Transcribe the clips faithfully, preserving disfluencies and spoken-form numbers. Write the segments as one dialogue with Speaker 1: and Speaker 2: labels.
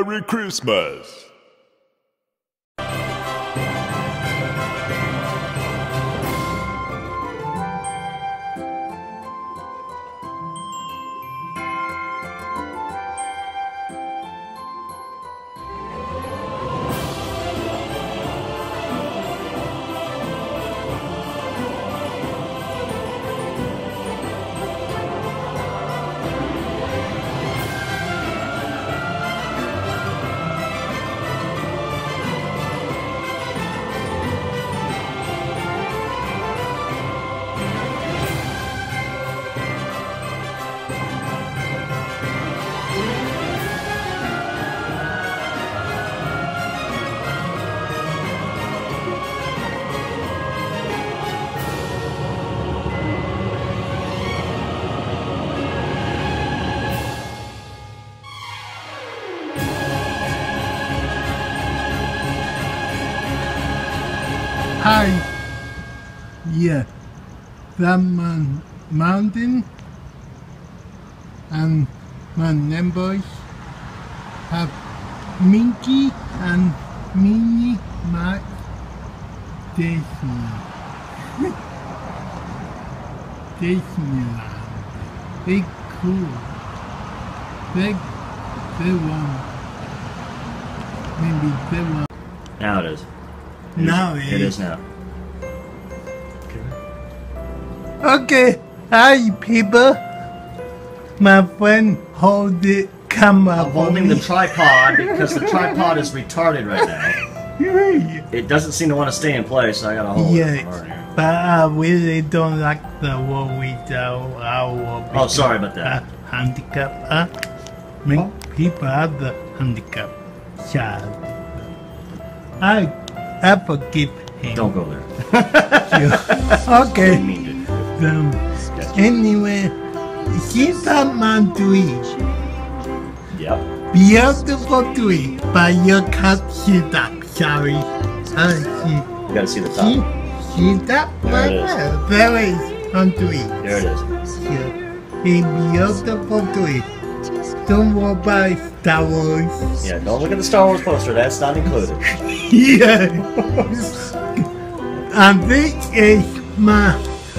Speaker 1: Merry Christmas!
Speaker 2: Hi. Yeah, that man, mountain and my neighbors have Minky and Minnie Mac Disney. Disneyland. Big cool. Big, big one. Maybe big one.
Speaker 3: Now it is. It
Speaker 2: now
Speaker 3: is,
Speaker 2: it,
Speaker 3: it is now.
Speaker 2: Okay, hi people. My friend hold the camera.
Speaker 3: I'm holding the tripod because the tripod is retarded right now. It doesn't seem to want to stay in place, so I gotta hold
Speaker 2: yeah,
Speaker 3: it hard here.
Speaker 2: but I really don't like the one without our.
Speaker 3: Oh, sorry about that.
Speaker 2: Uh, handicap. Uh, make people have the handicap child. I, I forgive him.
Speaker 3: Don't go there.
Speaker 2: Okay.
Speaker 3: Didn't mean to.
Speaker 2: Um, anyway, here's a man tree.
Speaker 3: Yep.
Speaker 2: Beautiful tree, but you can't see that. Sorry. Uh,
Speaker 3: You gotta see the
Speaker 2: see,
Speaker 3: top.
Speaker 2: see, see that?
Speaker 3: There it is.
Speaker 2: There is one tree.
Speaker 3: There it is.
Speaker 2: Yeah. A beautiful tree. Don't worry about Star Wars.
Speaker 3: Yeah, don't look at the Star Wars poster. That's not included.
Speaker 2: Yeah. And this is my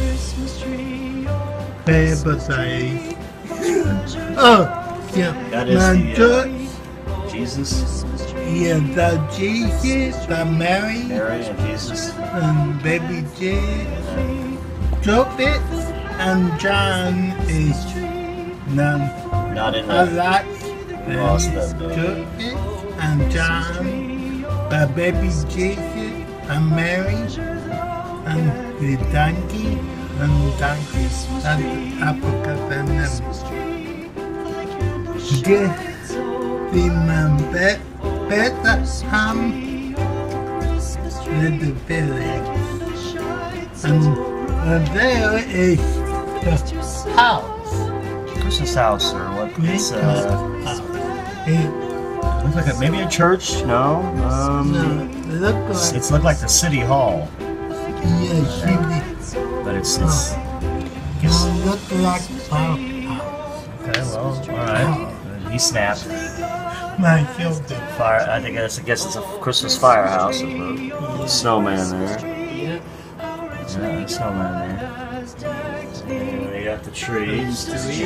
Speaker 2: favorite size. Oh, yeah.
Speaker 3: That is
Speaker 2: my
Speaker 3: the, uh,
Speaker 2: church.
Speaker 3: Jesus,
Speaker 2: Yeah, the Jesus, the Mary,
Speaker 3: Mary, and Jesus.
Speaker 2: and baby Jesus, Joseph, and John is none.
Speaker 3: Not in
Speaker 2: I
Speaker 3: the.
Speaker 2: like
Speaker 3: Lost
Speaker 2: them,
Speaker 3: them, though.
Speaker 2: Joseph and John, the baby Jesus, and Mary, and the donkey, and donkey, and Africa, and them. Just remember Bethlehem, little village, and uh, there is the house.
Speaker 3: Christmas house or what? It's uh,
Speaker 2: house. It,
Speaker 3: looks like a, maybe a church. No. Um,
Speaker 2: no, look
Speaker 3: it's,
Speaker 2: like,
Speaker 3: it's looked like the city hall,
Speaker 2: yeah,
Speaker 3: but it's it's.
Speaker 2: she no, look like our house.
Speaker 3: Okay, well, all right. He snapped.
Speaker 2: My shoulder.
Speaker 3: Fire. I think that's, I guess it's a Christmas firehouse. A snowman there.
Speaker 2: Yeah.
Speaker 3: Yeah, snowman there. And they got the trees.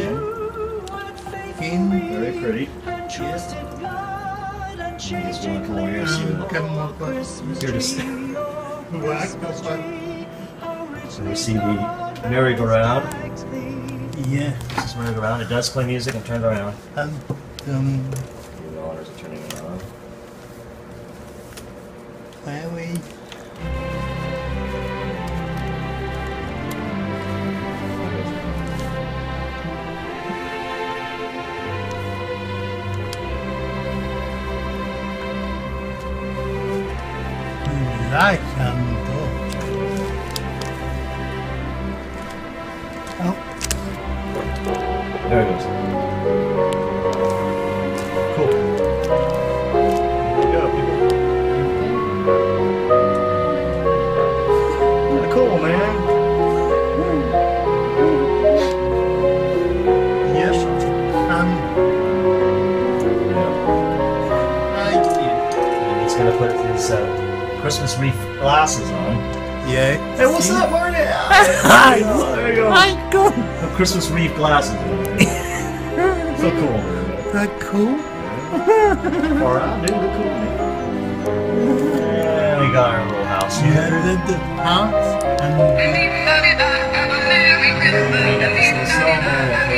Speaker 3: Very pretty. Just want to come over here and see. Here to see. So we see the merry-go-round.
Speaker 2: Yeah.
Speaker 3: This is merry-go-round. It does play music and turn around.
Speaker 2: Um, um,
Speaker 3: The honors are turning it on.
Speaker 2: Mary. Like them, oh.
Speaker 3: There it goes. Cool. There you go, people. Kinda cool, man.
Speaker 2: Yes, um,
Speaker 3: Yeah. Christmas wreath glasses on.
Speaker 2: Yeah.
Speaker 3: Hey, what's up, Marty?
Speaker 2: Hi.
Speaker 3: There you go.
Speaker 2: Hi, cool.
Speaker 3: The Christmas wreath glasses on. So cool.
Speaker 2: That cool.
Speaker 3: Alright, dude, look cool. Yeah, we got our little house here.
Speaker 2: Yeah, the, the house and
Speaker 3: We got this little snowman that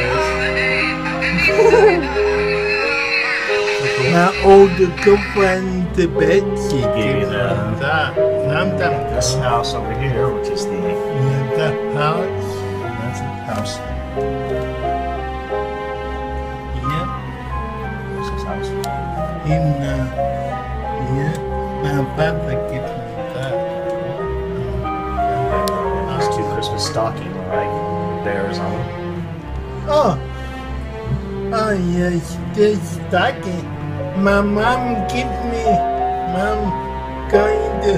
Speaker 3: plays.
Speaker 2: my older girlfriend, the Betsy,
Speaker 3: Gave you that.
Speaker 2: that. I'm the,
Speaker 3: This house over here, which is the
Speaker 2: yeah, the house.
Speaker 3: that's the house.
Speaker 2: Yeah,
Speaker 3: This is house.
Speaker 2: in uh, yeah, my father gave me that.
Speaker 3: Those two Christmas stockings, like bears on them.
Speaker 2: Oh, oh yes, this stocking. My mom gave me. Mom going to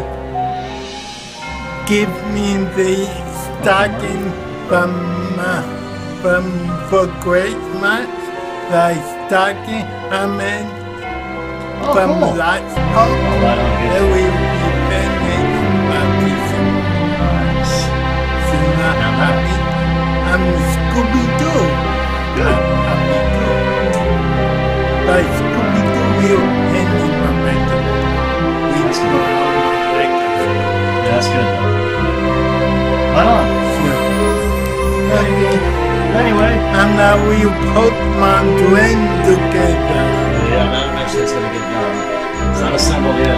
Speaker 2: give me the stocking from uh, from for Christmas. The stocking I meant
Speaker 3: Oh,
Speaker 2: from
Speaker 3: cool.
Speaker 2: last
Speaker 3: Oh,
Speaker 2: home.
Speaker 3: right on,
Speaker 2: That
Speaker 3: good.
Speaker 2: will be finished by December.
Speaker 3: Nice.
Speaker 2: So now I'm happy. I'm Scooby Doo.
Speaker 3: Good.
Speaker 2: Happy Doo. But Scooby Doo will hand me my mental.
Speaker 3: That's
Speaker 2: It's
Speaker 3: good.
Speaker 2: like
Speaker 3: Yeah, that's good. Right on.
Speaker 2: okay.
Speaker 3: Anyway.
Speaker 2: And I will put my twin together.
Speaker 3: Yeah, that eventually it's gonna get done. It's not assembled yet.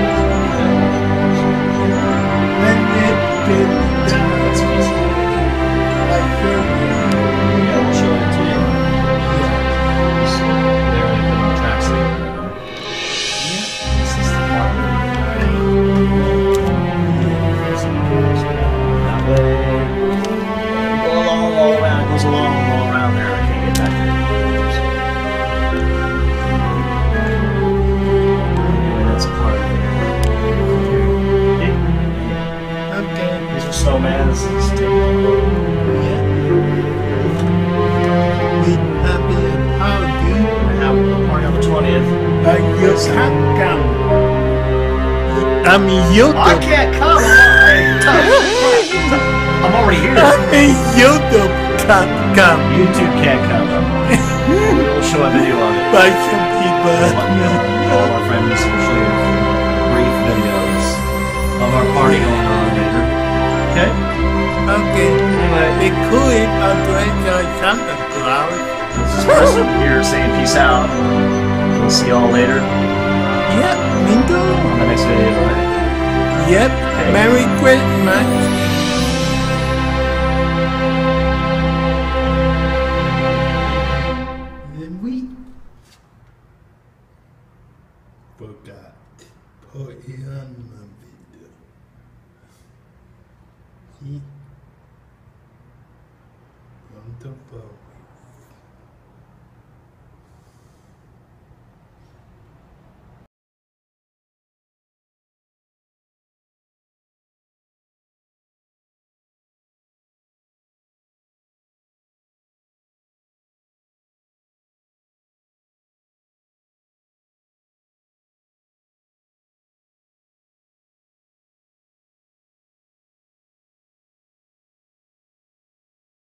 Speaker 2: When it gets done,
Speaker 3: That's easy.
Speaker 2: I show you.
Speaker 3: Yeah, we'll show it to you. So, there we put the tracks together. This is the part where that way. Go along all around. It goes along all around there. I can't get back there. Anyway, that's a part of it.
Speaker 2: Okay.
Speaker 3: These are snowman. This is
Speaker 2: Yeah. We happy how you
Speaker 3: I have a party on the twentieth.
Speaker 2: but you can't come. I mean you
Speaker 3: I can't come. I'm, I'm already here.
Speaker 2: I mean YouTube can't come.
Speaker 3: YouTube can't come. We'll show a video on it.
Speaker 2: But some people
Speaker 3: All our friends will show you brief videos of our party going on later. Okay?
Speaker 2: okay.
Speaker 3: Anyway,
Speaker 2: We could address our Santa Claus.
Speaker 3: this is Chris here saying peace out. We'll see y'all later
Speaker 2: Yep, me too.
Speaker 3: on the next video, right?
Speaker 2: Yep. Merry Christmas. Then we forgot put it on my video. See? On the phone.